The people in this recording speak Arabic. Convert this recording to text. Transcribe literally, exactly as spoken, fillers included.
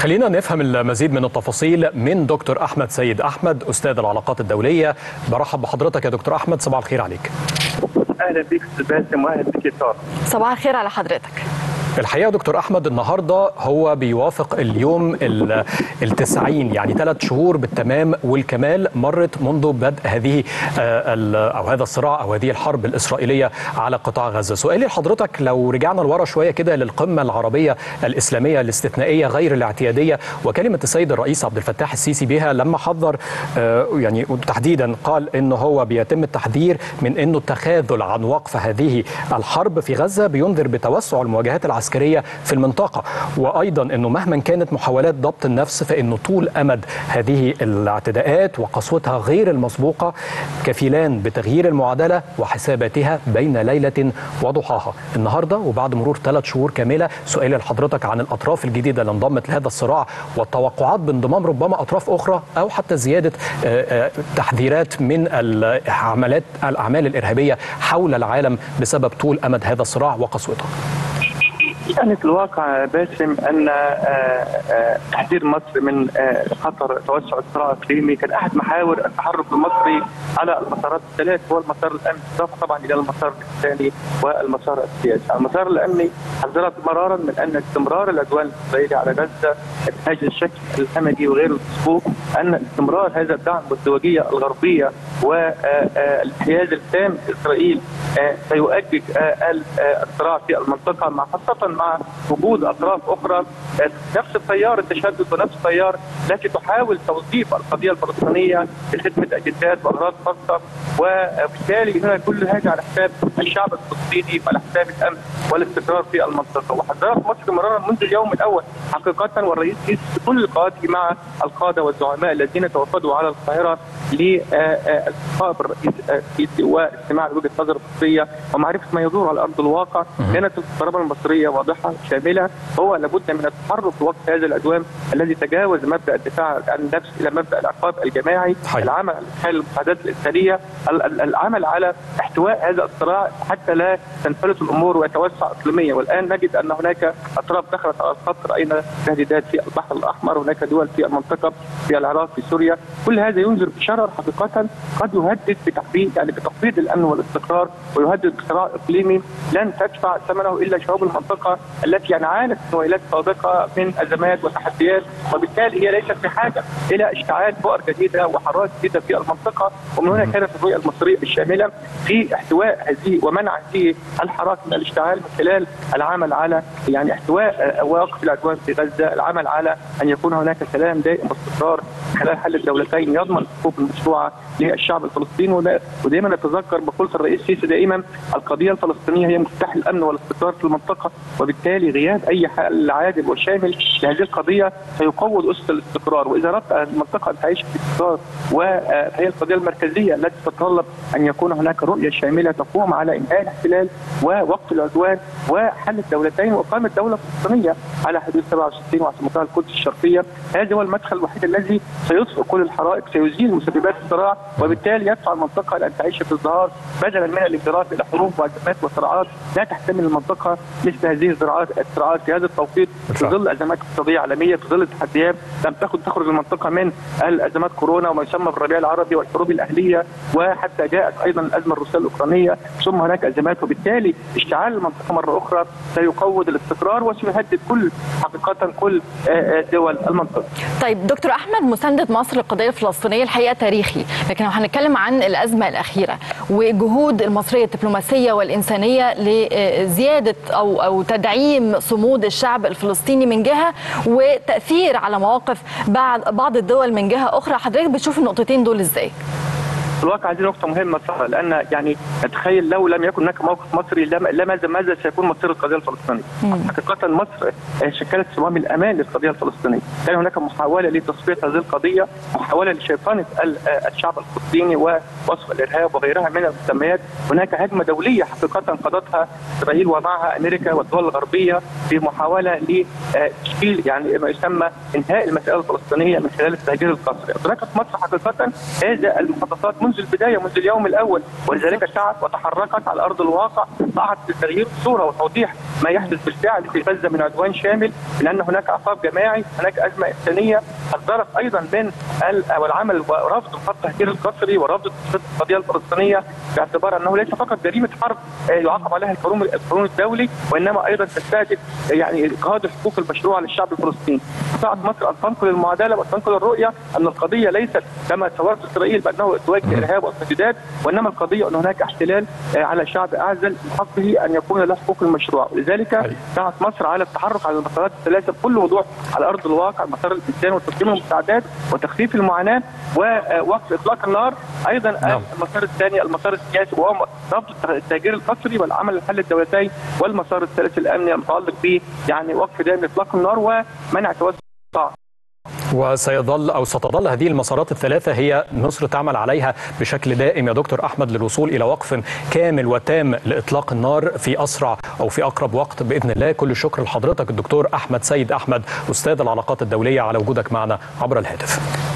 خلينا نفهم المزيد من التفاصيل من دكتور أحمد سيد أحمد، أستاذ العلاقات الدولية. برحب بحضرتك يا دكتور أحمد، صباح الخير عليك. أهلا بك أستاذ باسم وأهلا بك يا سارة. صباح الخير على حضرتك. الحقيقة دكتور أحمد، النهاردة هو بيوافق اليوم التسعين، يعني ثلاث شهور بالتمام والكمال مرت منذ بدء هذه أو هذا الصراع أو هذه الحرب الإسرائيلية على قطاع غزة. سؤالي لحضرتك، لو رجعنا لورا شوية كده للقمة العربية الإسلامية الاستثنائية غير الاعتيادية وكلمة السيد الرئيس عبد الفتاح السيسي بها لما حذر يعني تحديدا قال إنه هو بيتم التحذير من إنه التخاذل عن وقف هذه الحرب في غزة بينذر بتوسع المواجهات العسكرية عسكرية في المنطقة، وأيضا أنه مهما كانت محاولات ضبط النفس فإنه طول أمد هذه الاعتداءات وقسوتها غير المسبوقة كفيلان بتغيير المعادلة وحساباتها بين ليلة وضحاها. النهاردة وبعد مرور ثلاث شهور كاملة، سؤالي لحضرتك عن الأطراف الجديدة اللي انضمت لهذا الصراع والتوقعات بانضمام ربما أطراف أخرى أو حتى زيادة تحذيرات من العمليات الأعمال الإرهابية حول العالم بسبب طول أمد هذا الصراع وقسوته. يعني في الواقع باسم ان تحذير مصر من خطر توسع الصراع الاقليمي كان احد محاور التحرك المصري على المسارات الثلاث، هو المسار الامني اضافه طبعا الى المسار الانساني والمسار السياسي. المسار الامني حذرت مرارا من ان استمرار العدوان الاسرائيلي على غزه بهذا الشكل الامدي وغير المسبوق، ان استمرار هذا الدعم والازدواجيه الغربيه والانحياز التام لاسرائيل سيؤجج الصراع في المنطقه، مع خاصه مع وجود اطراف اخرى نفس التيار التشدد ونفس التيار التي تحاول توظيف القضيه الفلسطينيه لخدمه اجندات واغراض خاصه، وبالتالي هنا كل هذا على حساب الشعب الفلسطيني وعلى حساب الامن والاستقرار في المنطقه. وحذرت مصر مرارا منذ اليوم الاول حقيقه، والرئيس السيسي بكل لقاءاته مع القاده والزعماء الذين توافدوا على القاهره لالتقاء بالرئيس السيسي والاستماع لوجهه نظر المصريه ومعرفه ما يدور على ارض الواقع. كانت القرابه المصريه واضحه شامله، هو لابد من التحرك في وقت هذا العدوان الذي تجاوز مبدا الدفاع عن النفس الى مبدا العقاب الجماعي، حي. العمل على حل المساعدات الانسانيه، العمل على احتواء هذا الصراع حتى لا تنفلت الامور ويتوسع اقليميا. والان نجد ان هناك اطراف دخلت على الخط، راينا تهديدات في البحر الاحمر، هناك دول في المنطقه في العراق في سوريا، كل هذا ينذر بشرر حقيقه قد يهدد بتحديد يعني بتخفيض الامن والاستقرار ويهدد بصراع اقليمي لن تدفع ثمنه الا شعوب المنطقه التي يعني عانت في نويلات سابقه من ازمات وتحديات، وبالتالي هي ليست بحاجه الى اشتعال بؤر جديده وحرائق جديده في المنطقه. ومن هنا كانت الرؤيه المصريه الشامله في احتواء هذه ومنع هذه الحرائق من الاشتعال من خلال العمل على يعني احتواء وقف العدوان في غزه، العمل على ان يكون هناك سلام دائم واستقرار خلال حل الدولتين يضمن الحقوق المشروعه للشعب الفلسطيني. ودائما نتذكر مقوله الرئيس السيسي دائما القضيه الفلسطينيه هي مفتاح الامن والاستقرار في المنطقه، وبالتالي غياب اي حل عادل وشامل لهذه القضيه سيقوض اسس الاستقرار. واذا اردت المنطقه ان تعيش في استقرار وهي القضيه المركزيه التي تتطلب ان يكون هناك رؤيه شامله تقوم على انهاء الاحتلال ووقف العدوان وحل الدولتين واقامه دوله فلسطينيه على حدود سبعة وستين وعاصمتها القدس الشرقيه. هذا هو المدخل الوحيد الذي سيطفئ كل الحرائق، سيزيل مسببات الصراع، وبالتالي يدفع المنطقه الى ان تعيش في ازدهار بدلا من الانجراف الى حروب وازمات وصراعات لا تحتمل المنطقه مثل هذه الصراعات الصراعات في هذا التوقيت في ظل ازمات اقتصاديه عالميه، في ظل التحديات لم تكن تخرج المنطقه من الازمات كورونا وما يسمى بالربيع العربي والحروب الاهليه، وحتى جاءت ايضا الازمه الروسيه الاوكرانيه، ثم هناك ازمات، وبالتالي اشتعال المنطقه مره اخرى سيقوض الاستقرار وسيهدد كل حقيقه كل دول المنطقه. طيب دكتور احمد، مسانده مصر للقضيه الفلسطينيه الحقيقه تاريخي، لكن لو هنتكلم عن الازمه الاخيره وجهود المصريه الدبلوماسيه والانسانيه لزياده او او تدعيم صمود الشعب الفلسطيني من جهه وتاثير على مواقف بعض بعض الدول من جهه اخرى، حضرتك بتشوف النقطتين دول ازاي؟ في الواقع هذه نقطة مهمة صراحة، لأن يعني نتخيل لو لم يكن هناك موقف مصري لماذا ماذا سيكون مصير القضية الفلسطينية؟ حقيقة مصر شكلت صمام الأمان للقضية الفلسطينية، كان هناك محاولة لتصفية هذه القضية، محاولة لشيطنة الشعب الفلسطيني ووصف الإرهاب وغيرها من المسميات، هناك هجمة دولية حقيقة قضتها إسرائيل ومعها أمريكا والدول الغربية في محاولة لتشكيل يعني ما يسمى إنهاء المسألة الفلسطينية من خلال التهجير القسري. أدركت مصر حقيقة هذه المخططات منذ منذ البدايه منذ اليوم الاول، ولذلك سعت وتحركت على ارض الواقع سعت لتغيير الصوره وتوضيح ما يحدث بالفعل في غزه من عدوان شامل، من ان هناك عقاب جماعي، هناك ازمه انسانيه، حذرت ايضا من العمل ورفض الخط التهجير القسري ورفض القضيه الفلسطينيه باعتبار انه ليس فقط جريمه حرب يعاقب عليها القانون الدولي، وانما ايضا تستهدف يعني اجهاض الحقوق المشروعه للشعب الفلسطيني. استطاعت مصر ان تنقل المعادله وتنقل الرؤيه ان القضيه ليست كما تصورت اسرائيل بانه ازدواج ارهاب واستجداد، وانما القضيه ان هناك احتلال على شعب اعزل من حقه ان يكون له حقوق المشروع، ولذلك سعت مصر على التحرك على المسارات الثلاثه بكل وضوح على ارض الواقع، مسار الانسان وتقديم المساعدات وتخفيف المعاناه ووقف اطلاق النار، ايضا نعم. المسار الثاني المسار السياسي وهو رفض التهجير القسري والعمل لحل الدولتين، والمسار الثالث الامني المتعلق به يعني وقف دائم اطلاق النار ومنع توسع. وسيظل أو ستظل هذه المسارات الثلاثة هي مصر تعمل عليها بشكل دائم يا دكتور أحمد للوصول إلى وقف كامل وتام لإطلاق النار في أسرع أو في أقرب وقت بإذن الله. كل الشكر لحضرتك الدكتور أحمد سيد أحمد أستاذ العلاقات الدولية على وجودك معنا عبر الهاتف.